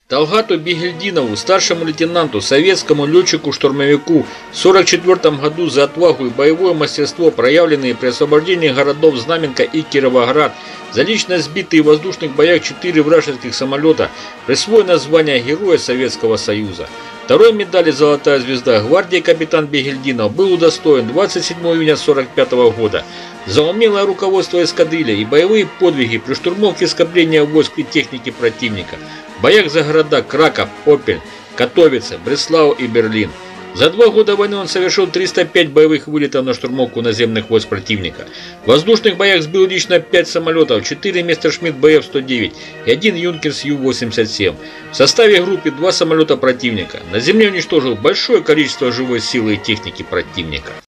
Талгату Бигельдинову, старшему лейтенанту, советскому летчику-штурмовику, в 1944 году за отвагу и боевое мастерство, проявленные при освобождении городов Знаменка и Кировоград, за лично сбитые в воздушных боях 4 вражеских самолета, присвоено звание Героя Советского Союза. Второй медали «Золотая звезда» гвардии капитан Бигельдинов был удостоен 27 июня 1945 года за умелое руководство эскадрильей и боевые подвиги при штурмовке скопления войск и техники противника в боях за города Краков, Опель, Катовице, Бреслау и Берлин. За 2 года войны он совершил 305 боевых вылетов на штурмовку наземных войск противника. В воздушных боях сбил лично 5 самолетов, 4 Мессершмитт БФ-109 и 1 Юнкерс Ю-87. В составе группы 2 самолета противника. На земле уничтожил большое количество живой силы и техники противника.